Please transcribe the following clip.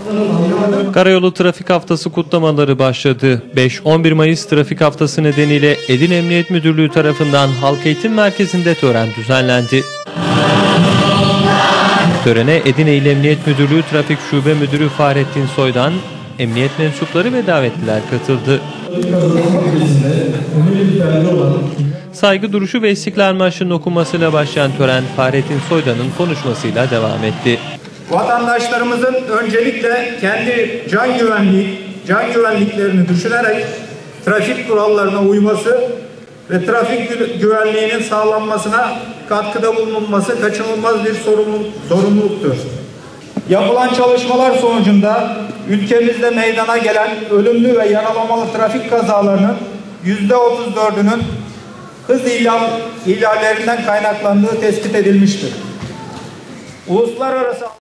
Karayolu Trafik Haftası kutlamaları başladı. 5-11 Mayıs Trafik Haftası nedeniyle Edirne Emniyet Müdürlüğü tarafından Halk Eğitim Merkezi'nde tören düzenlendi. Törene Edirne İl Emniyet Müdürlüğü Trafik Şube Müdürü Fahrettin Soydan, emniyet mensupları ve davetliler katıldı. Saygı duruşu ve İstiklal Marşı'nın okunmasıyla başlayan tören Fahrettin Soydan'ın konuşmasıyla devam etti. Vatandaşlarımızın öncelikle kendi can güvenliklerini düşünerek trafik kurallarına uyması ve trafik güvenliğinin sağlanmasına katkıda bulunması kaçınılmaz bir sorumluluktur. Yapılan çalışmalar sonucunda ülkemizde meydana gelen ölümlü ve yaralamalı trafik kazalarının %34'ünün hız ihlallerinden kaynaklandığı tespit edilmiştir. Uluslararası